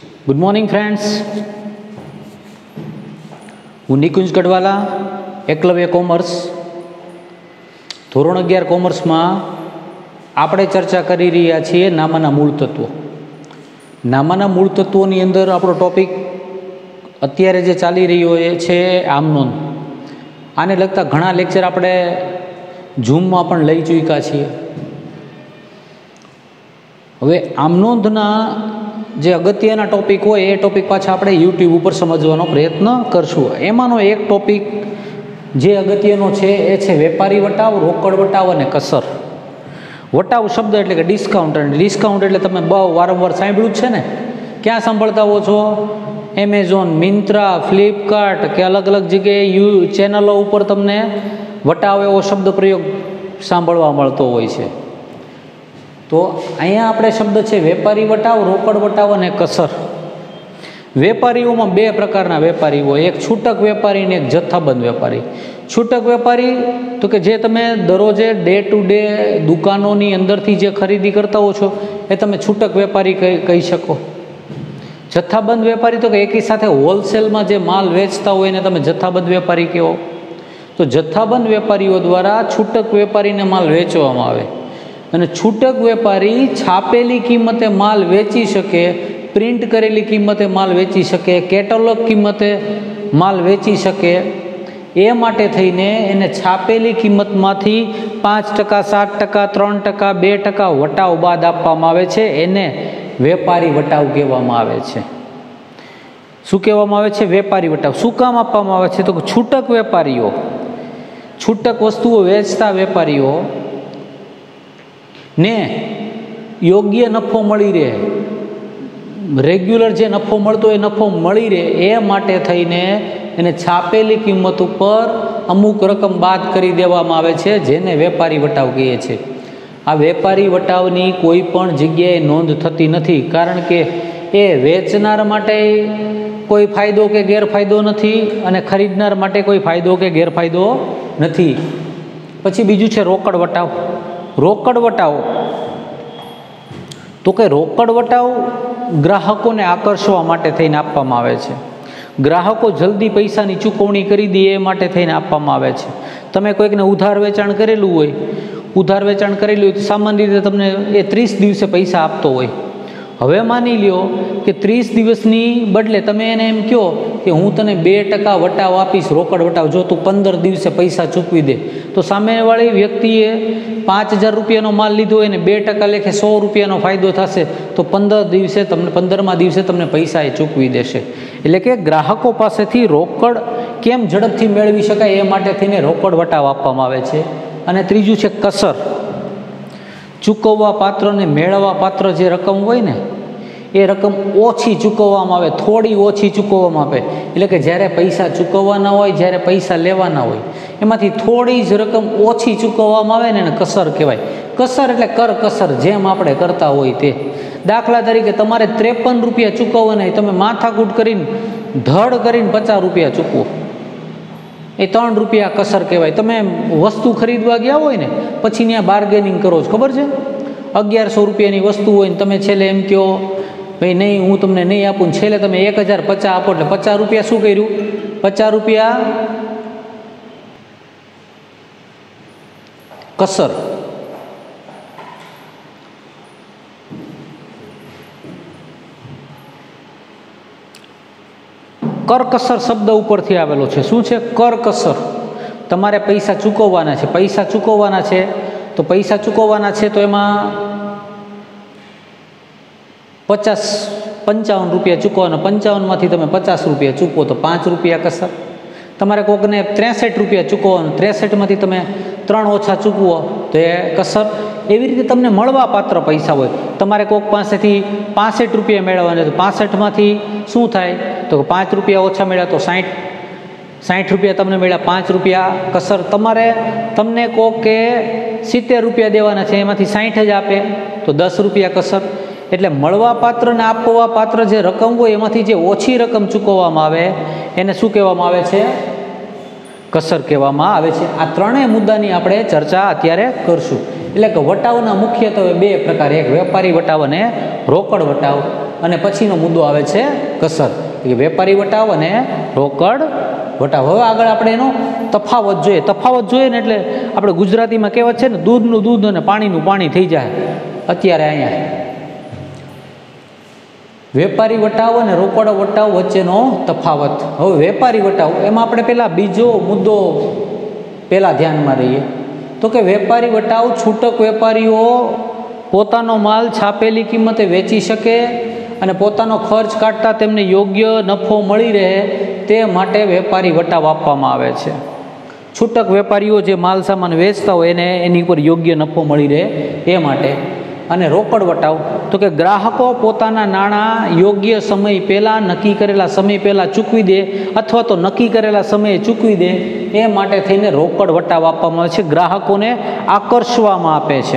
Good morning friends, હું Nikunj ગઢવાલા, Eklavya commerce, ધોરણ 11 કોમર્સમાં આપણે ચર્ચા કરી રહ્યા છીએ નામાના મૂળ તત્વો. નામાના મૂળ તત્વોની અંદર આપણો ટોપિક અત્યારે જે ચાલી રહ્યો છે આમનોંધ. આને લગતા ઘણા લેક્ચર આપણે ઝૂમમાં પણ લઈ ચૂક્યા છીએ. હવે આમનોંધના જે અગત્યના ટોપિક હોય એ ટોપિક પાછા આપણે યુટ્યુબ ઉપર સમજવાનો પ્રયત્ન કરશું. એમાંનો એક ટોપિક જે અગત્યનો છે એ છે વેપારી વટાવ, રોકડ વટાવ અને કસર. વટાવ શબ્દ એટલે કે ડિસ્કાઉન્ટ, અને ડિસ્કાઉન્ટ એટલે તમે બહુ વારંવાર સાંભળ્યું જ છે ને. ક્યાં સાંભળતા હો છો? એમેઝોન, મિન્ત્રા, ફ્લિપકાર્ટ કે અલગ અલગ જગ્યાએ ચેનલો ઉપર તમને વટાવ એવો શબ્દ પ્રયોગ સાંભળવા મળતો હોય છે. તો અહીંયા આપણે શબ્દ છે વેપારી વટાવ, રોકડ વટાવ અને કસર. વેપારીઓમાં બે પ્રકારના વેપારી હોય, એક છૂટક વેપારી અને એક જથ્થાબંધ વેપારી. છૂટક વેપારી તો કે જે તમે દરરોજે ડે ટુ ડે દુકાનોની અંદરથી જે ખરીદી કરતા હો છો એ તમે છૂટક વેપારી કહી શકો. જથ્થાબંધ વેપારી તો કે એકી સાથે હોલસેલમાં જે માલ વેચતા હોય એને તમે જથ્થાબંધ વેપારી કહો. તો જથ્થાબંધ વેપારીઓ દ્વારા છૂટક વેપારીને માલ વેચવામાં આવે, અને છૂટક વેપારી છાપેલી કિંમતે માલ વેચી શકે, પ્રિન્ટ કરેલી કિંમતે માલ વેચી શકે, કેટલોગ કિંમતે માલ વેચી શકે. એ માટે થઈને એને છાપેલી કિંમતમાંથી 5%, 7%, 3%, 2% વટાવ બાદ આપવામાં આવે છે. એને વેપારી વટાવ કહેવામાં આવે છે. શું કહેવામાં આવે છે? વેપારી વટાવ. શું કામ આપવામાં આવે છે? તો છૂટક વેપારીઓ, છૂટક વસ્તુઓ વેચતા વેપારીઓ ને યોગ્ય નફો મળી રહે, રેગ્યુલર જે નફો મળતો એ નફો મળી રહે એ માટે થઈને એને છાપેલી કિંમત ઉપર અમુક રકમ બાદ કરી દેવામાં આવે છે, જેને વેપારી વટાવ કહીએ છીએ. આ વેપારી વટાવની કોઈ પણ જગ્યાએ નોંધ થતી નથી, કારણ કે એ વેચનાર માટે કોઈ ફાયદો કે ગેરફાયદો નથી અને ખરીદનાર માટે કોઈ ફાયદો કે ગેરફાયદો નથી. પછી બીજું છે રોકડ વટાવ. રોકડ વટાવ તો કે રોકડ વટાવ ગ્રાહકોને આકર્ષવા માટે થઈને આપવામાં આવે છે. ગ્રાહકો જલ્દી પૈસાની ચૂકવણી કરી દે એ માટે થઈને આપવામાં આવે છે. તમે કોઈકને ઉધાર વેચાણ કરેલું હોય તો સામાન્ય રીતે તમને એ 30 દિવસે પૈસા આપતો હોય. હવે માની લ્યો કે 30 દિવસની બદલે તમે એને એમ કહો કે હું તને 2% વટાવ આપીશ, રોકડ વટાવ, જો તું 15 દિવસે પૈસા ચૂકવી દે. તો સામેવાળી વ્યક્તિએ 5,000 રૂપિયાનો માલ લીધો હોય ને 2% લેખે 100 રૂપિયાનો ફાયદો થશે, તો 15મા દિવસે તમને પૈસા એ ચૂકવી દેશે. એટલે કે ગ્રાહકો પાસેથી રોકડ કેમ ઝડપથી મેળવી શકાય એ માટે થઈને રોકડ વટાવ આપવામાં આવે છે. અને ત્રીજું છે કસર. ચૂકવવા પાત્ર ને મેળવવા પાત્ર જે રકમ હોય ને એ રકમ ઓછી ચૂકવવામાં આવે, થોડી ઓછી ચૂકવવામાં આવે. એટલે કે જ્યારે પૈસા ચૂકવવાના હોય, જ્યારે પૈસા લેવાના હોય, એમાંથી થોડી જ રકમ ઓછી ચૂકવવામાં આવે ને એને કસર કહેવાય. કસર એટલે કરકસર, જેમ આપણે કરતા હોય તે. દાખલા તરીકે તમારે 53 રૂપિયા ચૂકવવાના હોય, તમે માથાકૂટ કરીને ધડ કરીને 50 રૂપિયા ચૂકવો, એ 3 રૂપિયા કસર કહેવાય. તમે વસ્તુ ખરીદવા ગયા હોય ને પછી ત્યાં બાર્ગેનિંગ કરો છો, ખબર છે? 1100 રૂપિયાની વસ્તુ હોય ને તમે છેલ્લે એમ કહો ભાઈ નહીં, હું તમને નહીં આપું, ને છેલ્લે તમે 1050 આપો, એટલે 50 રૂપિયા શું કર્યું? 50 રૂપિયા કસર. કરકસર શબ્દ ઉપરથી આવેલો છે. શું છે? કરકસર. તમારે પૈસા ચૂકવવાના છે, તો પૈસા ચૂકવવાના છે તો એમાં 55 રૂપિયા ચૂકવવાના. 55માંથી તમે 50 રૂપિયા ચૂકવો તો 5 રૂપિયા કસર. તમારે કોઈકને 63 રૂપિયા ચૂકવવાનું, 63માંથી તમે 3 ઓછા ચૂકવો તો એ કસર. એવી રીતે તમને મળવા પાત્ર પૈસા હોય. તમારે કોઈક પાસેથી 65 રૂપિયા મેળવવાના, તો 65માંથી શું થાય? તો 5 રૂપિયા ઓછા મળ્યા તો 60 રૂપિયા તમને મળ્યા, 5 રૂપિયા કસર. તમને કોક કે 70 રૂપિયા દેવાના છે, એમાંથી 60 જ આપે તો 10 રૂપિયા કસર. એટલે મળવા પાત્ર ને આપવા પાત્ર જે રકમ હોય એમાંથી જે ઓછી રકમ ચૂકવવામાં આવે એને શું કહેવામાં આવે છે? કસર કહેવામાં આવે છે. આ ત્રણેય મુદ્દાની આપણે ચર્ચા અત્યારે કરશું. એટલે કે વટાવના મુખ્યત્વે બે પ્રકાર, એક વેપારી વટાવ અને રોકડ વટાવ. અને પછીનો મુદ્દો આવે છે કસર, કે વેપારી વટાવ અને રોકડ વટાવ. હવે આગળ આપણે એનો તફાવત જોઈએ. તફાવત જોઈએ ને એટલે આપણે ગુજરાતીમાં કહેવત છે ને, દૂધનું દૂધ અને પાણીનું પાણી થઈ જાય. અત્યારે અહીંયા વેપારી વટાવ અને રોકડ વટાવ વચ્ચેનો તફાવત. હવે વેપારી વટાવ એમાં આપણે પહેલાં બીજો મુદ્દો પહેલાં ધ્યાનમાં રહીએ તો કે વેપારી વટાવ છૂટક વેપારીઓ પોતાનો માલ છાપેલી કિંમતે વેચી શકે અને પોતાનો ખર્ચ કાઢતા તેમને યોગ્ય નફો મળી રહે તે માટે વેપારી વટાવ આપવામાં આવે છે. છૂટક વેપારીઓ જે માલ સામાન વેચતા હોય એને એની ઉપર યોગ્ય નફો મળી રહે એ માટે. અને રોકડ વટાવ તો કે ગ્રાહકો પોતાના નાણાં યોગ્ય સમય પહેલાં નક્કી કરેલા સમય પહેલાં ચૂકવી દે અથવા તો નક્કી કરેલા સમયે ચૂકવી દે એ માટે થઈને રોકડ વટાવ આપવામાં આવે છે, ગ્રાહકોને આકર્ષવામાં આપે છે.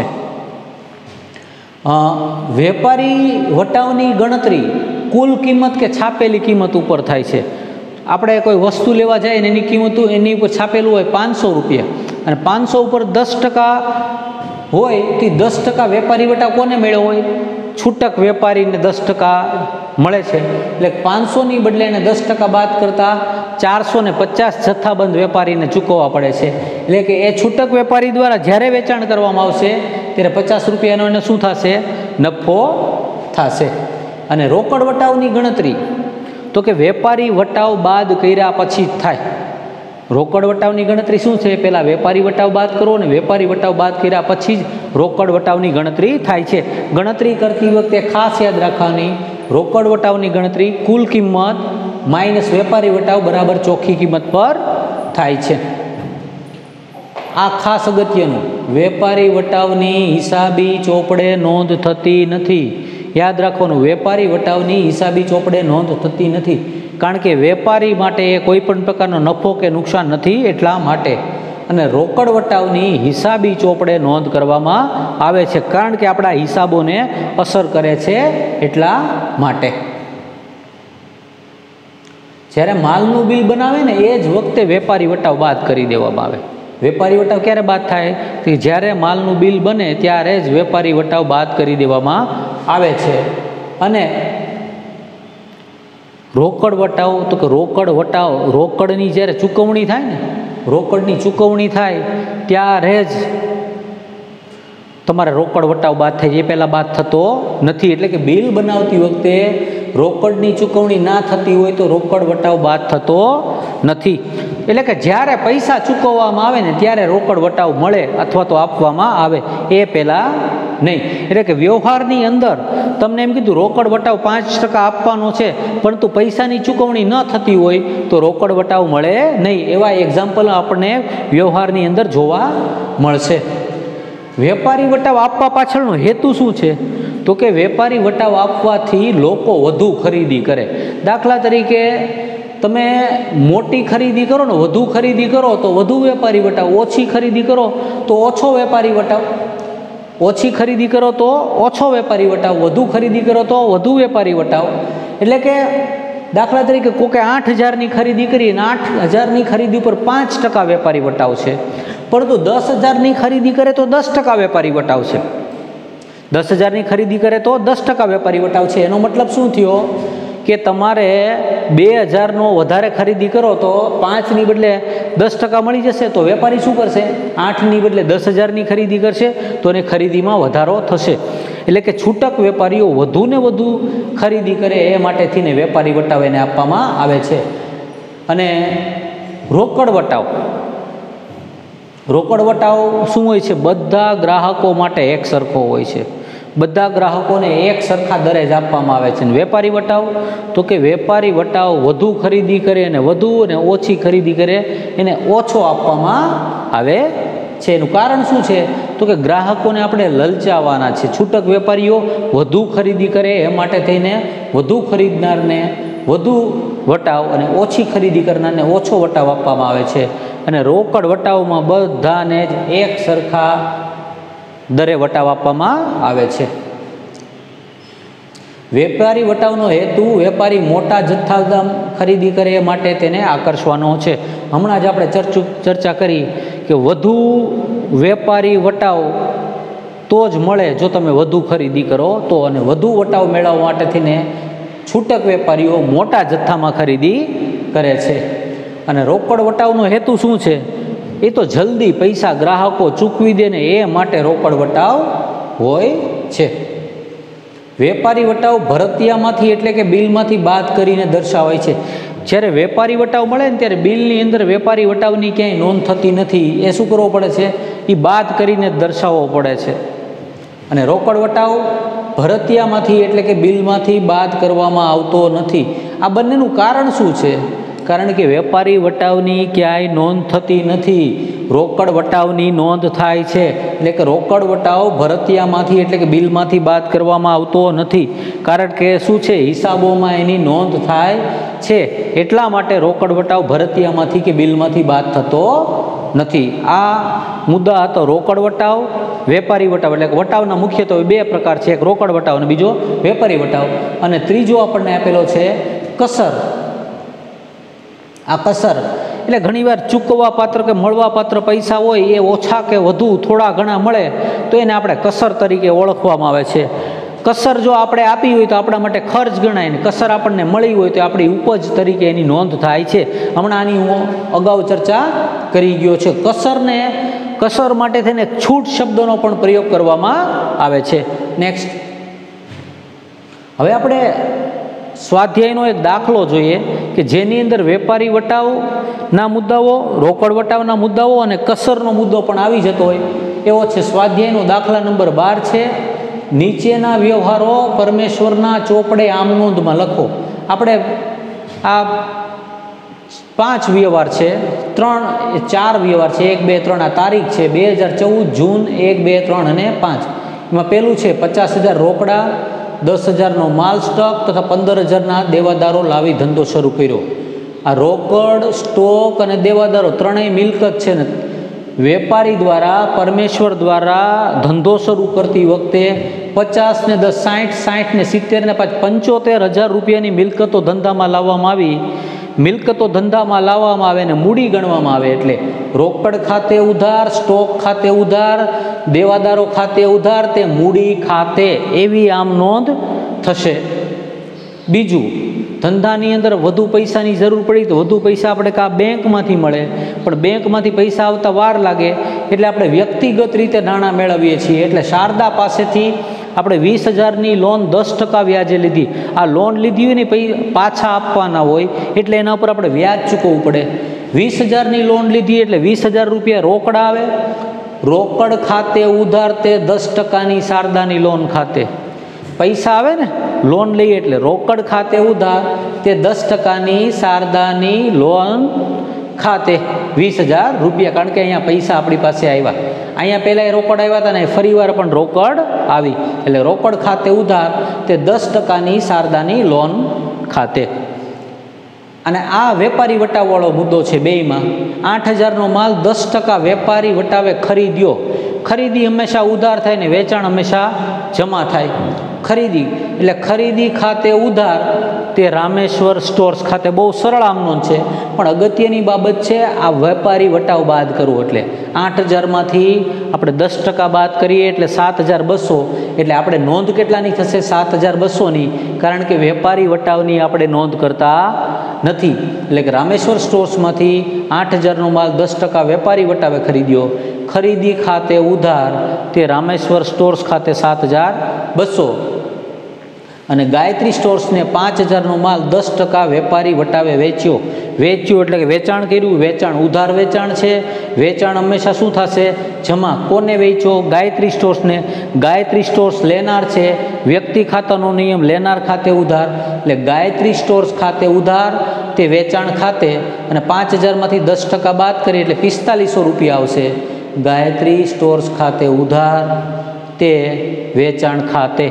વેપારી વટાવની ગણતરી કુલ કિંમત કે છાપેલી કિંમત ઉપર થાય છે. આપણે કોઈ વસ્તુ લેવા જાય ને એની કિંમત એની ઉપર છાપેલું હોય 500 રૂપિયા અને 500 ઉપર 10% હોય તો 10% વેપારી વટાવ કોને મળ્યો હોય? છૂટક વેપારીને 10% મળે છે. એટલે 500ની બદલે એને 10% બાદ કરતાં 450 જથ્થાબંધ વેપારીને ચૂકવવા પડે છે. એટલે કે એ છૂટક વેપારી દ્વારા જ્યારે વેચાણ કરવામાં આવશે ત્યારે 50 રૂપિયાનો એને શું થશે? નફો થશે. અને રોકડ વટાવની ગણતરી તો કે વેપારી વટાવ બાદ કર્યા પછી જ થાય. રોકડ વટાવની ગણતરી શું છે? પહેલાં વેપારી વટાવ બાદ કરો અને વેપારી વટાવ બાદ કર્યા પછી જ રોકડ વટાવની ગણતરી થાય છે. ગણતરી કરતી વખતે ખાસ યાદ રાખવાની, રોકડ વટાવની ગણતરી કુલ કિંમત માઇનસ વેપારી વટાવ બરાબર ચોખ્ખી કિંમત પર થાય છે. આ ખાસ અગત્યનું, વેપારી વટાવની હિસાબી ચોપડે નોંધ થતી નથી. યાદ રાખવાનું, વેપારી વટાવની હિસાબી ચોપડે નોંધ થતી નથી, કારણ કે વેપારી માટે એ કોઈ પણ પ્રકારનો નફો કે નુકસાન નથી એટલા માટે. અને રોકડ વટાવની હિસાબી ચોપડે નોંધ કરવામાં આવે છે, કારણ કે આપણા હિસાબોને અસર કરે છે એટલા માટે. જ્યારે માલનું બિલ બનાવે ને એ જ વખતે વેપારી વટાવ બાદ કરી દેવામાં આવે. વેપારી વટાવ ક્યારે બાદ થાય? કે જ્યારે માલનું બિલ બને ત્યારે જ વેપારી વટાવ બાદ કરી દેવામાં આવે છે. અને રોકડ વટાવ તો કે રોકડ વટાવ, રોકડની જ્યારે ચૂકવણી થાય ને, રોકડની ચૂકવણી થાય ત્યારે જ તમારે રોકડ વટાવ બાદ થાય, એ પહેલાં બાદ થતો નથી. એટલે કે બિલ બનાવતી વખતે રોકડની ચૂકવણી ના થતી હોય તો રોકડ વટાવ બાદ થતો નથી. એટલે કે જ્યારે પૈસા ચૂકવવામાં આવે ને ત્યારે રોકડ વટાવ મળે અથવા તો આપવામાં આવે, એ પહેલાં નહીં. એટલે કે વ્યવહારની અંદર તમને એમ કીધું રોકડ વટાવ 5% આપવાનો છે, પરંતુ પૈસાની ચૂકવણી ન થતી હોય તો રોકડ વટાવ મળે નહીં. એવા એક્ઝામ્પલ આપણને વ્યવહારની અંદર જોવા મળશે. વેપારી વટાવ આપવા પાછળનો હેતુ શું છે? તો કે વેપારી વટાવ આપવાથી લોકો વધુ ખરીદી કરે. દાખલા તરીકે તમે મોટી ખરીદી કરો ને, વધુ ખરીદી કરો તો વધુ વેપારી વટાવ, ઓછી ખરીદી કરો તો ઓછો વેપારી વટાવ. ઓછી ખરીદી કરો તો ઓછો વેપારી વટાવ, વધુ ખરીદી કરો તો વધુ વેપારી વટાવ. એટલે કે દાખલા તરીકે કોકે 8,000ની ખરીદી કરી અને 8,000ની ખરીદી ઉપર 5% વેપારી વટાવ છે, પરંતુ 10,000ની ખરીદી કરે તો 10% વેપારી વટાવ છે. 10,000ની ખરીદી કરે તો 10% વેપારી વટાવ છે. એનો મતલબ શું થયો? કે તમારે 2,000નો વધારે ખરીદી કરો તો 5ની બદલે 10% મળી જશે, તો વેપારી શું કરશે? 8ની બદલે 10,000ની ખરીદી કરશે, તો એને ખરીદીમાં વધારો થશે. એટલે કે છૂટક વેપારીઓ વધુ ને વધુ ખરીદી કરે એ માટેથીને વેપારી વટાવ એને આપવામાં આવે છે. અને રોકડ વટાવ, રોકડ વટાવ શું હોય છે? બધા ગ્રાહકો માટે એક સરખો હોય છે, બધા ગ્રાહકોને એક સરખા દરે જ આપવામાં આવે છે. વેપારી વટાવ તો કે વેપારી વટાવ વધુ ખરીદી કરે અને વધુ અને ઓછી ખરીદી કરે એને ઓછો આપવામાં આવે છે. એનું કારણ શું છે? તો કે ગ્રાહકોને આપણે લલચાવવાના છે. છૂટક વેપારીઓ વધુ ખરીદી કરે એ માટે થઈને વધુ ખરીદનારને વધુ વટાવ અને ઓછી ખરીદી કરનારને ઓછો વટાવ આપવામાં આવે છે. અને રોકડ વટાવમાં બધાને જ એક સરખા દરે વટાવ આપવામાં આવે છે. વેપારી વટાવનો હેતુ વેપારી મોટા જથ્થામાં ખરીદી કરે એ માટે તેને આકર્ષવાનો છે. હમણાં જ આપણે ચર્ચા કરી કે વધુ વેપારી વટાવ તો જ મળે જો તમે વધુ ખરીદી કરો તો. અને વધુ વટાવ મેળવવા માટે થઈને છૂટક વેપારીઓ મોટા જથ્થામાં ખરીદી કરે છે. અને રોકડ વટાવનો હેતુ શું છે? એ તો જલ્દી પૈસા ગ્રાહકો ચૂકવી દે ને એ માટે રોકડ વટાવ હોય છે. વેપારી વટાવ ભરતિયામાંથી એટલે કે બિલમાંથી બાદ કરીને દર્શાવાય છે. જ્યારે વેપારી વટાવ મળે ને ત્યારે બિલની અંદર વેપારી વટાવની ક્યાંય નોંધ થતી નથી. એ શું કરવો પડે છે? એ બાદ કરીને દર્શાવવો પડે છે. અને રોકડ વટાવ ભરતિયામાંથી એટલે કે બિલમાંથી બાદ કરવામાં આવતો નથી. આ બંનેનું કારણ શું છે? કારણ કે વેપારી વટાવની ક્યાંય નોંધ થતી નથી, રોકડ વટાવની નોંધ થાય છે. એટલે કે રોકડ વટાવ ભરતિયામાંથી એટલે કે બિલમાંથી બાદ કરવામાં આવતો નથી. કારણ કે શું છે? હિસાબોમાં એની નોંધ થાય છે. એટલા માટે રોકડ વટાવ ભરતિયામાંથી કે બિલમાંથી બાદ થતો નથી. આ મુદ્દા હતો રોકડ વટાવ, વેપારી વટાવ. એટલે વટાવના મુખ્યત્વે બે પ્રકાર છે, એક રોકડ વટાવ અને બીજો વેપારી વટાવ. અને ત્રીજો આપણને આપેલો છે કસર. આ કસર એટલે ઘણીવાર ચૂકવવા પાત્ર કે મળવા પાત્ર પૈસા હોય એ ઓછા કે વધુ થોડા ઘણા મળે તો એને આપણે કસર તરીકે ઓળખવામાં આવે છે. કસર જો આપણે આપી હોય તો આપણા માટે ખર્ચ ગણાય ને કસર આપણને મળી હોય તો આપણી ઉપજ તરીકે એની નોંધ થાય છે. હમણાં આની હું અગાઉ ચર્ચા કરી ગયો છે. કસર માટે થઈને છૂટ શબ્દનો પણ પ્રયોગ કરવામાં આવે છે. નેક્સ્ટ, હવે આપણે સ્વાધ્યાયનો એક દાખલો જોઈએ કે જેની અંદર વેપારી વટાવના મુદ્દાઓ, રોકડ વટાવના મુદ્દાઓ અને કસરનો મુદ્દો પણ આવી જતો હોય એવો છે. સ્વાધ્યાયનો દાખલા નંબર 12 છે. નીચેના વ્યવહારો પરમેશ્વરના ચોપડે આમ નોંધમાં લખો. આપણે આ 5 વ્યવહાર છે, 4 વ્યવહાર છે, 1, 2, 3 આ તારીખ છે 2014 જૂન 1, 2, 3 અને 5. એમાં પહેલું છે 50,000 રોકડા, 10,000નો માલ સ્ટોક તથા 15,000ના દેવાદારો લાવી ધંધો શરૂ કર્યો. આ રોકડ, સ્ટોક અને દેવાદારો ત્રણેય મિલકત છે ને વેપારી દ્વારા પરમેશ્વર દ્વારા ધંધો શરૂ કરતી વખતે 50 ને 10 60, 60 ને 70 ને 75,000 રૂપિયાની મિલકતો ધંધામાં લાવવામાં આવી. મિલકતો ધંધામાં લાવવામાં આવે ને મૂડી ગણવામાં આવે. એટલે રોકડ ખાતે ઉધાર, સ્ટોક ખાતે ઉધાર, દેવાદારો ખાતે ઉધાર, તે મૂડી ખાતે એવી આમ નોંધ થશે. બીજું, ધંધાની અંદર વધુ પૈસાની જરૂર પડી તો વધુ પૈસા આપણે કાં બેંકમાંથી મળે, પણ બેંકમાંથી પૈસા આવતા વાર લાગે એટલે આપણે વ્યક્તિગત રીતે નાણાં મેળવીએ છીએ. એટલે શારદા પાસેથી આપણે 20,000ની લોન 10% વ્યાજે લીધી. આ લોન લીધી હોય ને પાછા આપવાના હોય એટલે એના ઉપર આપણે વ્યાજ ચૂકવવું પડે. 20,000ની લોન લીધી એટલે 20,000 રૂપિયા રોકડા આવે. રોકડ ખાતે ઉધાર તે 10%ની શારદાની લોન ખાતે. પૈસા આવે ને લોન લઈએ એટલે રોકડ ખાતે ઉધાર તે 10%ની શારદાની લોન ખાતે 20,000 રૂપિયા. કારણ કે અહીંયા પૈસા આપણી પાસે આવ્યા. અહીંયા પહેલાં રોકડ આવ્યા હતા ને ફરીવાર પણ રોકડ આવી. એટલે રોકડ ખાતે ઉધાર તે 10%ની શારદાની લોન ખાતે. અને આ વેપારી વટાવવાળો મુદ્દો છે બેયમાં. 8,000નો માલ 10% વેપારી વટાવે ખરીદ્યો. ખરીદી હંમેશા ઉધાર થાય ને વેચાણ હંમેશા જમા થાય. ખરીદી એટલે ખરીદી ખાતે ઉધાર તે રામેશ્વર સ્ટોર્સ ખાતે. બહુ સરળ આમનોંધ છે પણ અગત્યની બાબત છે આ વેપારી વટાવ બાદ કરવો. એટલે 8,000માંથી આપણે 10% બાદ કરીએ એટલે 7,200. એટલે આપણે નોંધ કેટલાની થશે? 7,200ની. કારણ કે વેપારી વટાવની આપણે નોંધ કરતા નથી. એટલે કે રામેશ્વર સ્ટોર્સમાંથી 8,000નો માલ 10% વેપારી વટાવે ખરીદ્યો. ખરીદી ખાતે ઉધાર તે રામેશ્વર સ્ટોર્સ ખાતે 7,200. અને ગાયત્રી સ્ટોર્સને 5,000નો માલ 10% વેપારી વટાવે વેચ્યો. એટલે કે વેચાણ કર્યું. વેચાણ ઉધાર વેચાણ છે. વેચાણ હંમેશા શું થશે? જમા. કોને વેચ્યો? ગાયત્રી સ્ટોર્સને. ગાયત્રી સ્ટોર્સ લેનાર છે. વ્યક્તિ ખાતાનો નિયમ લેનાર ખાતે ઉધાર. એટલે ગાયત્રી સ્ટોર્સ ખાતે ઉધાર તે વેચાણ ખાતે. અને 5,000માંથી 10% બાદ કરીએ એટલે 4,500 રૂપિયા આવશે. ગાયત્રી સ્ટોર્સ ખાતે ઉધાર તે વેચાણ ખાતે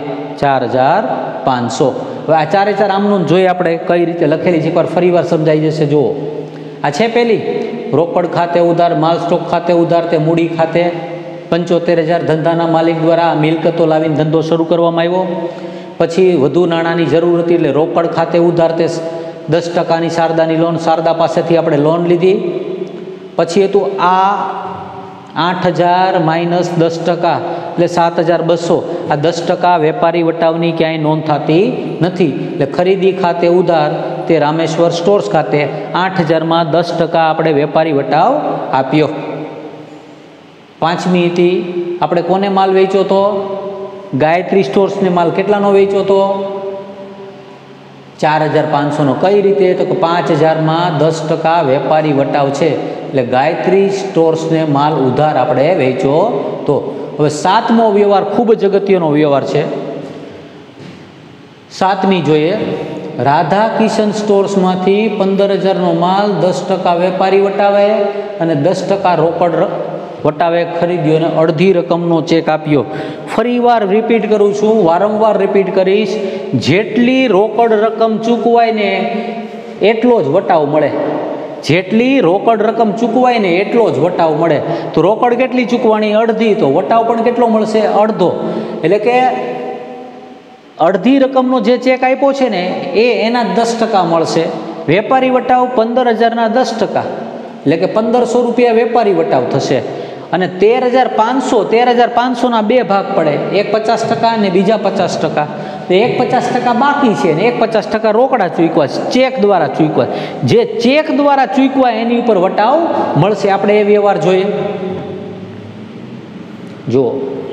4,500. હવે આ 4 આમનું જોઈએ આપણે કઈ રીતે લખેલી છે. એકવાર ફરી વાર સમજાઈ જશે. જુઓ, આ છે પહેલી રોકડ ખાતે ઉધાર, માલ સ્ટોક ખાતે ઉધાર તે મૂડી ખાતે. 75,000 ધંધાના માલિક દ્વારા મિલકતો લાવીને ધંધો શરૂ કરવામાં આવ્યો. પછી વધુ નાણાંની જરૂર હતી એટલે રોકડ ખાતે ઉધાર તે 10%ની શારદાની લોન. શારદા પાસેથી આપણે લોન લીધી. પછી હતું આ 8,000 - 10%. એટલે 7,200 આ 10% વેપારી વટાવની ક્યાંય નોંધ થતી નથી એટલે ખરીદી ખાતે ઉધાર તે રામેશ્વર સ્ટોર્સ ખાતે 8,000માં 10% આપણે વેપારી વટાવ આપ્યો. પાંચમી હતી આપણે કોને માલ વેચ્યો તો ગાયત્રી સ્ટોર્સને માલ કેટલાનો વેચ્યો તો 4,500નો. કઈ રીતે તો કે 5,000માં 10% વેપારી વટાવ છે એટલે ગાયત્રી સ્ટોર્સને માલ ઉધાર આપણે વેચ્યો તો. હવે સાતમો વ્યવહાર ખૂબ જ અગત્યનો વ્યવહાર છે. સાતમી જોઈએ, રાધા કિશન સ્ટોર્સમાંથી 15,000નો માલ 10% વેપારી વટાવે અને 10% રોકડ વટાવે ખરીદ્યો અને અડધી રકમનો ચેક આપ્યો. ફરીવાર રિપીટ કરું છું, વારંવાર રિપીટ કરીશ, જેટલી રોકડ રકમ ચૂકવાય ને એટલો જ વટાવ મળે. જેટલી રોકડ રકમ ચૂકવાય ને એટલો જ વટાવ મળે. તો રોકડ કેટલી ચૂકવાની? અડધી. તો વટાવ પણ કેટલો મળશે? અડધો. એટલે કે અડધી રકમનો જે ચેક આપ્યો છે ને એના 10% મળશે. વેપારી વટાવ 15,000ના 10%, એટલે કે 1,500 રૂપિયા વેપારી વટાવ થશે. અને 13,500ના બે ભાગ પડે, એક 50% અને બીજા 50%. તો એક 50% બાકી છે ને એક 50% રોકડા ચૂકવા, ચેક દ્વારા ચૂકવા. જે ચેક દ્વારા ચૂકવા એની ઉપર વટાવ મળશે. આપણે એ વ્યવહાર જોઈએ. જુઓ,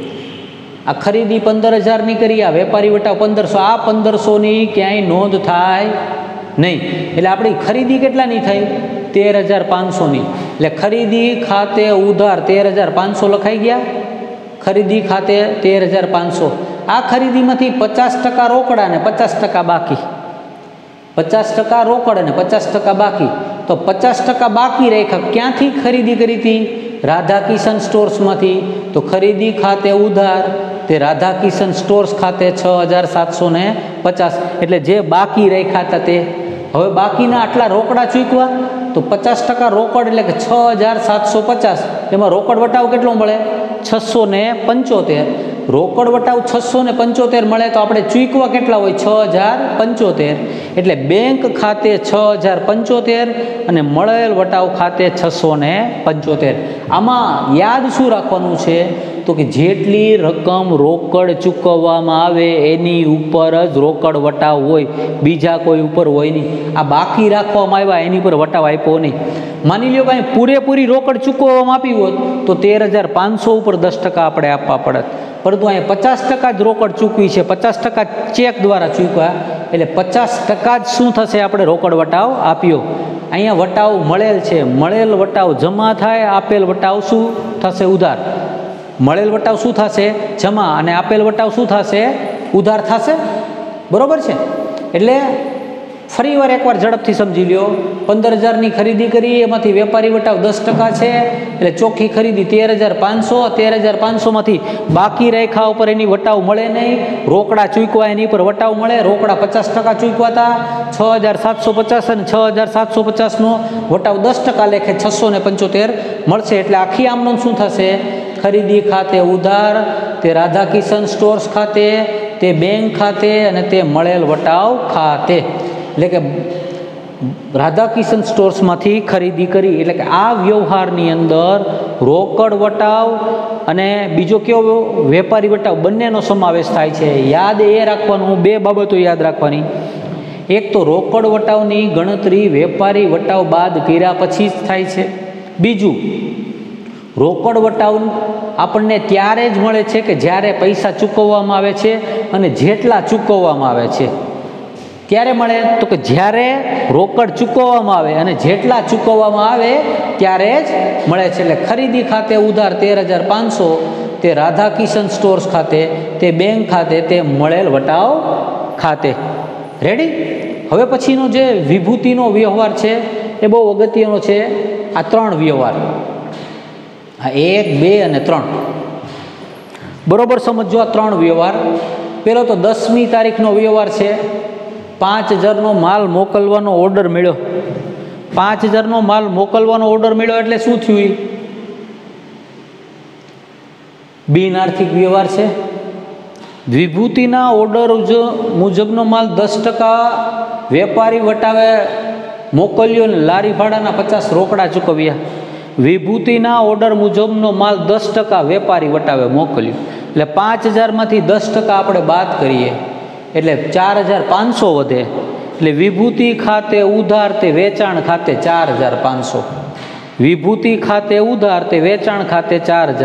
આ ખરીદી 15,000ની કરી, આ વેપારી વટાવ 1,500. આ 1,500ની ક્યાંય નોંધ થાય નહીં. એટલે આપણી ખરીદી કેટલાની થઈ? 13,500ની. એટલે ખરીદી ખાતે ઉધાર 13,500 લખાઈ ગયા. ખરીદી ખાતે 13,500. આ ખરીદીમાંથી 50% રોકડા ને 50% બાકી. 50% રોકડ અને 50% બાકી. તો 50% બાકી રાખ્યા. ક્યાંથી ખરીદી કરી હતી? રાધા કિશન સ્ટોર્સમાંથી. તો ખરીદી ખાતે ઉધાર તે રાધા કિશન સ્ટોર્સ ખાતે 6,750. એટલે જે બાકી રાખ્યા હતા તે. હવે બાકીના આટલા રોકડા ચૂકવા તો 50% રોકડ એટલે કે 6,750. એમાં રોકડ વટાવ કેટલો મળે? 675. રોકડ વટાવ 675 મળે તો આપણે ચૂકવા કેટલા હોય? 6,075. એટલે બેંક ખાતે 6,075 અને મળેલ વટાવ ખાતે 675. આમાં યાદ શું રાખવાનું છે? તો કે જેટલી રકમ રોકડ ચૂકવવામાં આવે એની ઉપર જ રોકડ વટાવ હોય, બીજા કોઈ ઉપર હોય નહીં. આ બાકી રાખવામાં આવ્યા એની પર વટાવ આપ્યો નહીં. માની લો કાંઈ પૂરેપૂરી રોકડ ચૂકવવામાં આપી હોત તો 13,500 ઉપર 10% આપણે આપવા પડત. પરંતુ અહીંયા 50% જ રોકડ ચૂકવી છે, 50% ચેક દ્વારા ચૂકવા. એટલે 50% જ શું થશે? આપણે રોકડ વટાવ આપ્યો. અહીંયા વટાવ મળેલ છે, મળેલ વટાવ જમા થાય, આપેલ વટાવ શું થશે? ઉધાર. મળેલ વટાવ શું થશે? જમા. અને આપેલ વટાવ શું થશે? ઉધાર થશે. બરોબર છે? એટલે ફરીવાર એકવાર ઝડપથી સમજી લ્યો. 15,000ની ખરીદી કરી, એમાંથી વેપારી વટાવ 10% છે, એટલે ચોખ્ખી ખરીદી 13,500. 13,500માંથી બાકી રેખા ઉપર એની વટાવ મળે નહીં. રોકડા ચૂકવા એની પર વટાવ મળે. રોકડા 50% ચૂકવાતા 6,750 અને 6,750નો વટાવ 10% લેખે 675 મળશે. એટલે આખી આમનો શું થશે? ખરીદી ખાતે ઉધાર તે રાધા કિશન સ્ટોર્સ ખાતે, તે બેંક ખાતે અને તે મળેલ વટાવ ખાતે. એટલે કે રાધા કિશન સ્ટોર્સમાંથી ખરીદી કરી. એટલે કે આ વ્યવહારની અંદર રોકડ વટાવ અને બીજો કેવો વેપારી વટાવ બંનેનો સમાવેશ થાય છે. યાદ એ રાખવાનું, બે બાબતો યાદ રાખવાની. એક તો રોકડ વટાવની ગણતરી વેપારી વટાવ બાદ કર્યા પછી જ થાય છે. બીજું, રોકડ વટાવ આપણને ત્યારે જ મળે છે કે જ્યારે પૈસા ચૂકવવામાં આવે છે અને જેટલા ચૂકવવામાં આવે છે. ક્યારે મળે? તો કે જ્યારે રોકડ ચૂકવવામાં આવે અને જેટલા ચૂકવવામાં આવે ત્યારે જ મળે છે. એટલે ખરીદી ખાતે ઉધાર 13,500 તે રાધા કિશન સ્ટોર્સ ખાતે, તે બેંક ખાતે, તે મળેલ વટાવ ખાતે. રેડી? હવે પછીનો જે વિભૂતિનો વ્યવહાર છે એ બહુ અગત્યનો છે. આ 3 વ્યવહાર, આ 1, 2 અને 3 બરોબર સમજો. આ 3 વ્યવહાર. પહેલો તો 10મી તારીખનો વ્યવહાર છે. 5,000નો માલ મોકલવાનો ઓર્ડર મળ્યો. 5,000નો માલ મોકલવાનો ઓર્ડર મળ્યો એટલે શું થયું? બિન આર્થિક વ્યવહાર છે. વિભૂતિના ઓર્ડર મુજબનો માલ 10% વેપારી વટાવે મોકલ્યો ને લારી ભાડાના 50 રોકડા ચૂકવ્યા. વિભૂતિના ઓર્ડર મુજબનો માલ 10% વેપારી વટાવે મોકલ્યો. એટલે 5000માંથી 10% આપણે બાદ કરીએ એટલે 4500 વધે, એટલે વિભૂતિ ખાતે ઉધાર તે વેચાણ ખાતે 4500, વિભૂતિ ખાતે ઉધાર તે વેચાણ ખાતે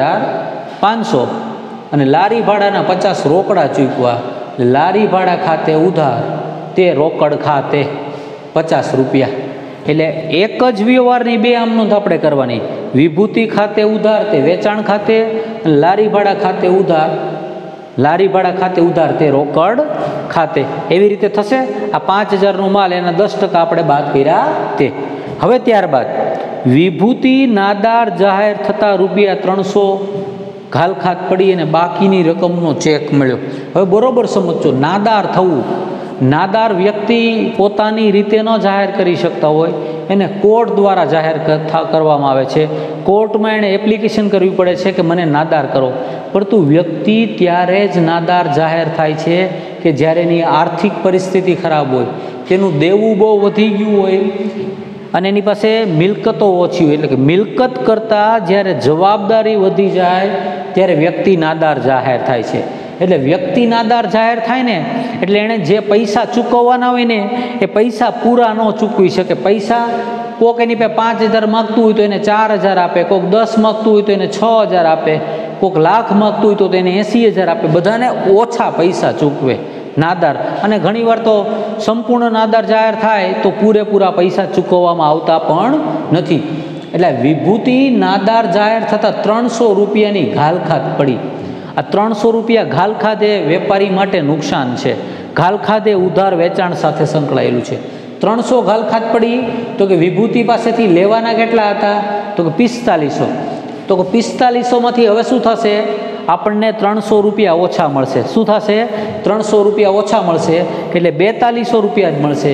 4500, અને લારી ભાડાના 50 રોકડા ચૂકવા, લારી ભાડા ખાતે ઉધાર તે રોકડ ખાતે 50 રૂપિયા. એટલે એક જ વ્યવહારની બે આમ નોંધ આપણે કરવાની, વિભૂતિ ખાતે ઉધાર તે વેચાણ ખાતે, અને લારી ભાડા ખાતે ઉધાર, લારી ભાડા ખાતે ઉધાર તે રોકડ ખાતે. એવી રીતે થશે. આ 5000નો માલ એના 10% આપણે બાદ કર્યા તે. હવે ત્યારબાદ વિભૂતિ નાદાર જાહેર થતા રૂપિયા 300 ઘાલખાત પડી અને બાકીની રકમનો ચેક મળ્યો. હવે બરોબર સમજો, નાદાર થવું, નાદાર વ્યક્તિ પોતાની રીતે ન જાહેર કરી શકતા હોય, એને કોર્ટ દ્વારા જાહેર કરવામાં આવે છે. કોર્ટમાં એણે એપ્લિકેશન કરવી પડે છે કે મને નાદાર કરો. પરંતુ વ્યક્તિ ત્યારે જ નાદાર જાહેર થાય છે કે જ્યારે એની આર્થિક પરિસ્થિતિ ખરાબ હોય, તેનું દેવું બહુ વધી ગયું હોય અને એની પાસે મિલકતો ઓછી હોય. એટલે કે મિલકત કરતાં જ્યારે જવાબદારી વધી જાય ત્યારે વ્યક્તિ નાદાર જાહેર થાય છે. એટલે વ્યક્તિ નાદાર જાહેર થાય ને એટલે એણે જે પૈસા ચૂકવવાના હોય ને એ પૈસા પૂરા ન ચૂકવી શકે. પૈસા કોક એની પાસે 5000 માગતું હોય તો એને 4000 આપે, કોક 10 માગતું હોય તો એને 6000 આપે, કોક લાખ માગતું હોય તો એને 80000 આપે. બધાને ઓછા પૈસા ચૂકવે નાદાર. અને ઘણીવાર તો સંપૂર્ણ નાદાર જાહેર થાય તો પૂરેપૂરા પૈસા ચૂકવવામાં આવતા પણ નથી. એટલે વિભૂતિ નાદાર જાહેર થતાં 300 રૂપિયાની ઘાલખાત પડી. આ 300 રૂપિયા ઘાલખાત એ વેપારી માટે નુકસાન છે. ઘાલખાત એ ઉધાર વેચાણ સાથે સંકળાયેલું છે. 300 ઘાલખાત પડી તો કે વિભૂતિ પાસેથી લેવાના કેટલા હતા? તો કે 4500. તો કે 4500માંથી હવે શું થશે? આપણને 300 રૂપિયા ઓછા મળશે. શું થશે? 300 રૂપિયા ઓછા મળશે એટલે 4200 રૂપિયા જ મળશે.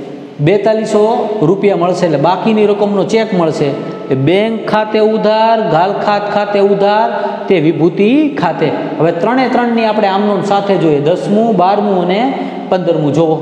4200 રૂપિયા મળશે એટલે બાકીની રકમનો ચેક મળશે. બેંક ખાતે ઉધાર, ઘાલખાત ખાતે ઉધાર તે વિભૂતિ ખાતે. હવે 3 આપણે આમનો સાથે જોઈએ, 10મું, 12મું અને 15મું. જોવો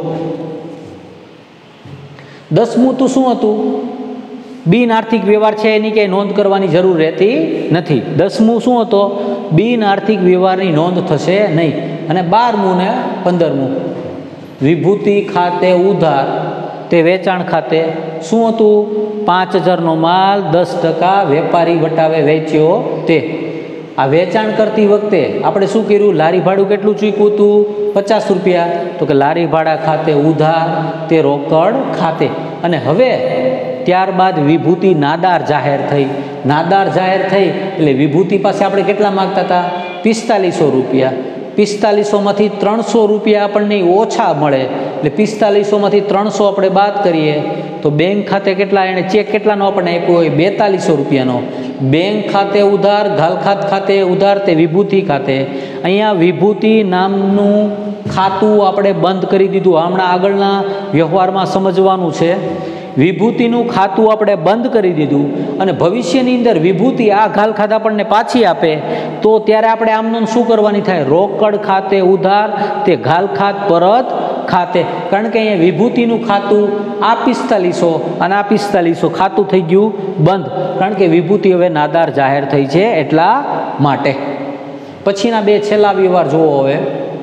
10મું તો શું હતું? બિન આર્થિક વ્યવહાર છે, એની ક્યાંય નોંધ કરવાની જરૂર રહેતી નથી. 10મું શું હતો? બિન આર્થિક વ્યવહારની નોંધ થશે નહીં. અને 12મું ને 15મું વિભૂતિ ખાતે ઉધાર તે વેચાણ ખાતે શું હતું? 5000નો માલ 10% વેપારી વટાવે વેચ્યો તે. આ વેચાણ કરતી વખતે આપણે શું કર્યું? લારી ભાડું કેટલું ચૂક્યું હતું? 50 રૂપિયા. તો કે લારી ભાડા ખાતે ઉધાર તે રોકડ ખાતે. અને હવે ત્યારબાદ વિભૂતિ નાદાર જાહેર થઈ. નાદાર જાહેર થઈ એટલે વિભૂતિ પાસે આપણે કેટલા માગતા હતા? 4500 રૂપિયા. 4500માંથી 300 રૂપિયા આપણને ઓછા મળે એટલે 4500માંથી 300 આપણે બાદ કરીએ તો બેંક ખાતે કેટલા, એણે ચેક કેટલાનો આપણને આપ્યો હોય? 4200 રૂપિયાનો. બેંક ખાતે ઉધાર, ઘાલખાત ખાતે ઉધાર તે વિભૂતિ ખાતે. અહીંયા વિભૂતિ નામનું ખાતું આપણે બંધ કરી દીધું. હમણાં આગળના વ્યવહારમાં સમજવાનું છે. વિભૂતિનું ખાતું આપણે બંધ કરી દીધું અને ભવિષ્યની અંદર વિભૂતિ આ ઘાલખાત આપણને પાછી આપે તો ત્યારે આપણે આમનો શું કરવાની થાય? રોકડ ખાતે ઉધાર તે ઘાલખાત પરત ખાતે. કારણ કે અહીંયા વિભૂતિનું ખાતું આ 4500 અને આ 4500 ખાતું થઈ ગયું બંધ. કારણ કે વિભૂતિ હવે નાદાર જાહેર થઈ છે એટલા માટે. પછીના બે છેલ્લા વ્યવહાર જુઓ. હવે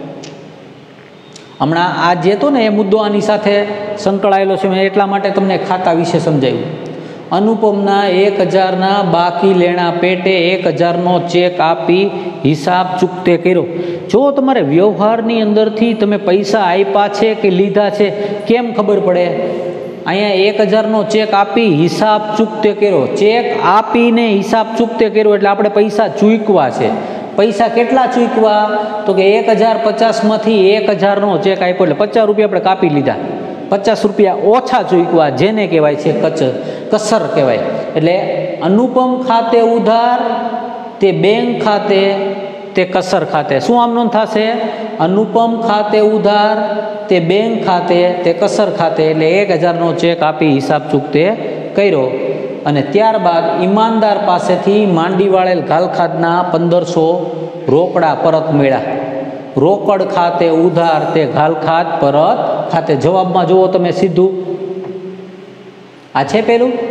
હમણાં આ જે હતો ને એ મુદ્દો આની સાથે સંકળાયેલો છે. મેં એટલા માટે તમને ખાતા વિશે સમજાવ્યું. અનુપમના 1000ના બાકી લેણા પેટે 1000નો ચેક આપી હિસાબ ચૂકતે કર્યો. જો તમારે વ્યવહારની અંદરથી તમે પૈસા આપ્યા છે કે લીધા છે કેમ ખબર પડે? અહીંયા 1000નો ચેક આપી હિસાબ ચૂકતે કર્યો. ચેક આપીને હિસાબ ચૂકતે કર્યો એટલે આપણે પૈસા ચૂકવા છે. પૈસા કેટલા ચૂકવા? તો કે 1050માંથી 1000નો ચેક આપ્યો એટલે 50 રૂપિયા આપણે કાપી લીધા. 50 રૂપિયા ઓછા ચૂકવા, જેને કહેવાય છે કસર કહેવાય. એટલે અનુપમ ખાતે ઉધાર તે બેંક ખાતે તે કસર ખાતે. શું આમ નોંધ થશે? અનુપમ ખાતે ઉધાર તે બેંક ખાતે તે કસર ખાતે. એટલે 1000નો ચેક આપી હિસાબ ચૂકતે કર્યો અને ત્યારબાદ ઈમાનદાર પાસેથી માંડી વાળેલ ઘાલખાતના 1500 રોકડા પરત મળ્યા. રોકડ ખાતે ઉધાર તે ઘાલખાત પરત ખાતે. જવાબમાં જુઓ તમે સીધું આ છે પેલું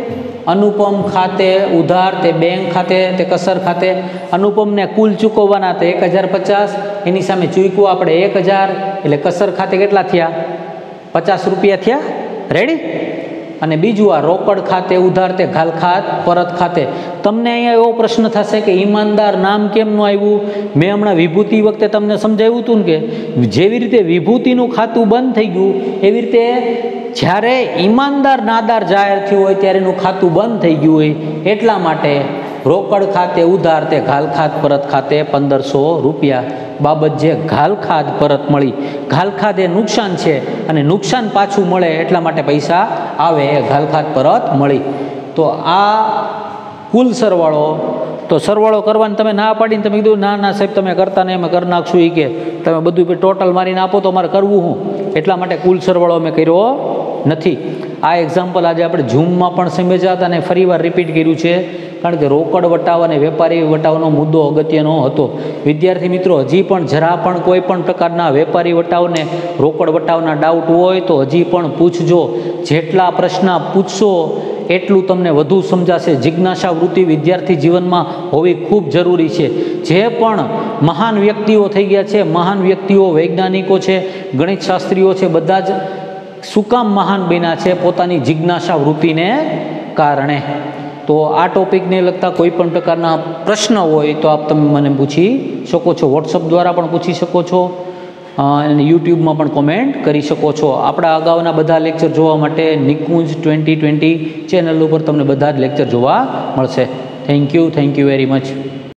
અનુપમ ખાતે ઉધાર તે બેંક ખાતે તે કસર ખાતે અનુપમને કુલ ચૂકવવાના તે 1050, એની સામે ચૂકવ્યું આપણે 1000, એટલે કસર ખાતે કેટલા થયા? 50 રૂપિયા થયા. રેડી? અને બીજું આ રોકડ ખાતે ઉધાર તે ઘાલ ખાત પરત ખાતે. તમને અહીંયા એવો પ્રશ્ન થશે કે ઈમાનદાર નામ કેમનું આવ્યું? મેં હમણાં વિભૂતિ વખતે તમને સમજાવ્યું હતું ને કે જેવી રીતે વિભૂતિનું ખાતું બંધ થઈ ગયું એવી રીતે જ્યારે ઈમાનદાર નાદાર જાહેર થયું હોય ત્યારે એનું ખાતું બંધ થઈ ગયું હોય, એટલા માટે રોકડ ખાતે ઉધાર તે ઘાલ ખાત પરત ખાતે 1500 રૂપિયા બાબત જે ઘાલ ખાત પરત મળી. ઘાલ ખાત એ નુકસાન છે અને નુકસાન પાછું મળે એટલા માટે પૈસા આવે એ ઘાલ ખાત પરત મળી. તો આ કુલ સરવાળો, તો સરવાળો કરવાની તમે ના પાડીને તમે કીધું ના ના સાહેબ તમે કરતા નહીં, અમે કરી નાખશું. એ કે તમે બધું ટોટલ મારીને આપો તો અમારે કરવું હું, એટલા માટે કુલ સરવાળો અમે કર્યો નથી. આ એક્ઝામ્પલ આજે આપણે ઝૂમમાં પણ સમજ્યા હતા અને ફરીવાર રિપીટ કર્યું છે, કારણ કે રોકડ વટાવ અને વેપારી વટાવનો મુદ્દો અગત્યનો હતો. વિદ્યાર્થી મિત્રો, હજી પણ જરા પણ કોઈ પણ પ્રકારના વેપારી વટાવને રોકડ વટાવના ડાઉટ હોય તો હજી પણ પૂછજો. જેટલા પ્રશ્ન પૂછશો એટલું તમને વધુ સમજાશે. જિજ્ઞાસા વૃત્તિ વિદ્યાર્થી જીવનમાં હોવી ખૂબ જરૂરી છે. જે પણ મહાન વ્યક્તિઓ થઈ ગયા છે, મહાન વ્યક્તિઓ, વૈજ્ઞાનિકો છે, ગણિત શાસ્ત્રીઓ છે, બધા જ શું કામ મહાન બન્યા છે? પોતાની જિજ્ઞાસા વૃત્તિને કારણે. તો આ ટોપિકને લગતા કોઈ પણ પ્રકારના પ્રશ્ન હોય તો આપ તમે મને પૂછી શકો છો. વોટ્સઅપ દ્વારા પણ પૂછી શકો છો અને યુટ્યુબમાં પણ કોમેન્ટ કરી શકો છો. આપણા અગાઉના બધા લેક્ચર જોવા માટે નિકુંજ 2020 ચેનલ ઉપર તમને બધા જ લેક્ચર જોવા મળશે. Thank you very much.